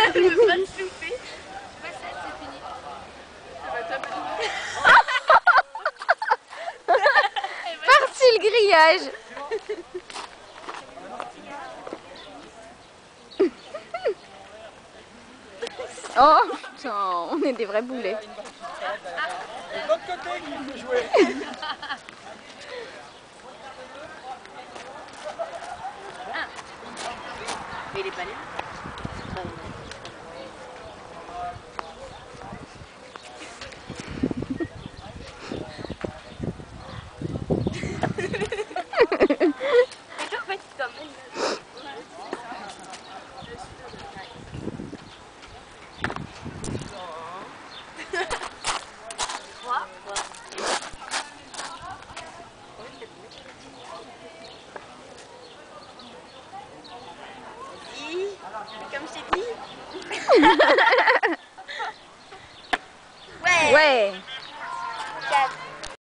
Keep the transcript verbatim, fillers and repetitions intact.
Je veux pas te souffler. Ouais, ça, c'est fini. Parti le grillage. Oh putain, on est des vrais boulets. De l'autre côté qu'il faut jouer. Mais il est pas là. En fait, comme trois. Comme je t'ai dit. Ouais. quatre.